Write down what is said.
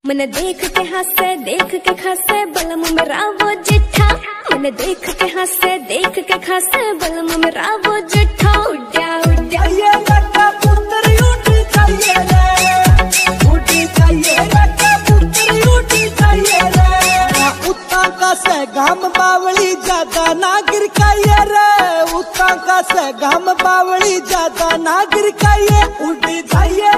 मैंने देख के खासे बलम मेरा वो जिठा। मैंने देख के खासे बलम मेरा वो जिठा। उड्या उड्या ये लड़का पुत्र उठी चाहिए रे, उठी चाहिए लड़का पुत्र उठी चाहिए रे। उत्ता का से घाम बावली ज्यादा ना गिर खाइए रे, उत्ता का से घाम बावली ज्यादा ना गिर खाइए। उठी चाहिए